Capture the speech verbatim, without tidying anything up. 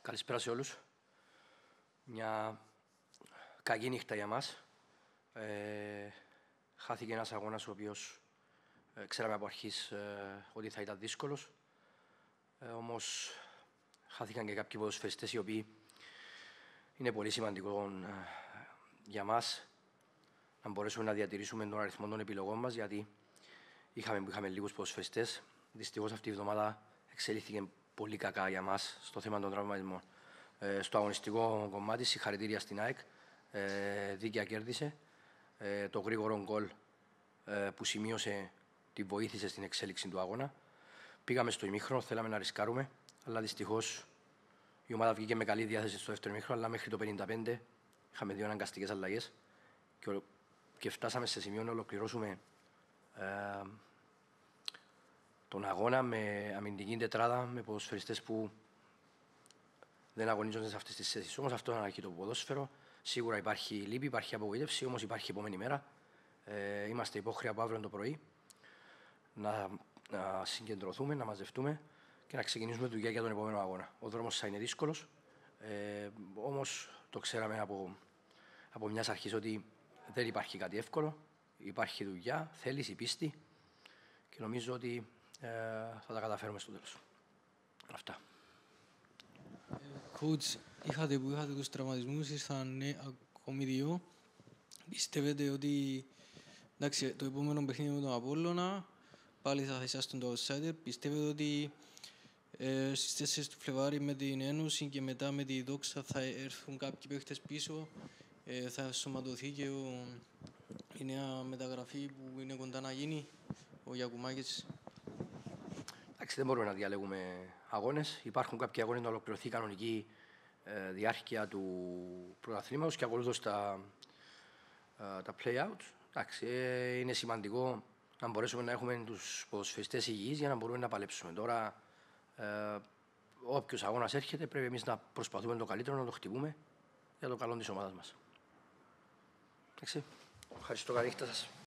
Καλησπέρα σε όλους. Μια κακή νύχτα για μας. Ε, χάθηκε ένας αγώνας ο οποίος ε, ξέραμε από αρχής ε, ότι θα ήταν δύσκολος. Ε, όμως χάθηκαν και κάποιοι ποδοσφαιριστές οι οποίοι είναι πολύ σημαντικό ε, για μας να μπορέσουμε να διατηρήσουμε τον αριθμό των επιλογών μας, γιατί είχαμε, είχαμε λίγους ποδοσφαιριστές. Δυστυχώς αυτή η εβδομάδα εξελίχθηκε πολύ κακά για μας στο θέμα των τραυματισμών. Ε, στο αγωνιστικό κομμάτι, συγχαρητήρια στην ΑΕΚ. Ε, δίκαια κέρδισε. Ε, το γρήγορο γκολ ε, που σημείωσε τη βοήθησε στην εξέλιξη του αγώνα. Πήγαμε στο ημίχρονο, θέλαμε να ρισκάρουμε, αλλά δυστυχώς η ομάδα βγήκε με καλή διάθεση στο δεύτερο ημίχρονο, αλλά μέχρι το πενήντα πέντε είχαμε δύο αναγκαστικές αλλαγές και, και φτάσαμε σε σημείο να ολοκληρώσουμε ε, τον αγώνα με αμυντική τετράδα, με ποδοσφαιριστές που δεν αγωνίζονται σε αυτές τις θέσεις. Όμως αυτό είναι αρχή το ποδόσφαιρο. Σίγουρα υπάρχει λύπη, υπάρχει απογοήτευση, όμως υπάρχει επόμενη μέρα. Ε, είμαστε υπόχρεοι από αύριο το πρωί να, να συγκεντρωθούμε, να μαζευτούμε και να ξεκινήσουμε δουλειά για τον επόμενο αγώνα. Ο δρόμος θα είναι δύσκολος, ε, όμως το ξέραμε από, από μιας αρχής ότι δεν υπάρχει κάτι εύκολο. Υπάρχει δουλειά, θέληση, πίστη και νομίζω ότι ε, θα τα καταφέρουμε στο τέλος. Αυτά. Coach, είχατε που είχατε τους τραυματισμούς, ήρθαν ναι, ακόμη δύο. Πιστεύετε ότι εντάξει, το επόμενο παιχνίδι με τον Απόλλωνα πάλι θα είσαστε το outsider. Πιστεύετε ότι ε, στις τέσσερις του Φλεβάρι με την Ένωση και μετά με τη Δόξα θα έρθουν κάποιοι παίχτες πίσω, ε, θα σωματωθεί και ο, η νέα μεταγραφή που είναι κοντά να γίνει, ο Γιακουμάκης? Εντάξει, δεν μπορούμε να διαλέγουμε αγώνες. Υπάρχουν κάποιοι αγώνες να ολοκληρωθεί η κανονική ε, διάρκεια του πρωταθλήματος και ακολούθως τα, ε, τα play-out. Εντάξει, ε, είναι σημαντικό να μπορέσουμε να έχουμε τους ποδοσφαιριστές υγιείς για να μπορούμε να παλέψουμε. Τώρα, ε, όποιος αγώνας έρχεται, πρέπει εμείς να προσπαθούμε το καλύτερο, να το χτυπούμε για το καλό της ομάδας μας. Εντάξει, ευχαριστώ, καλή νύχτα σας.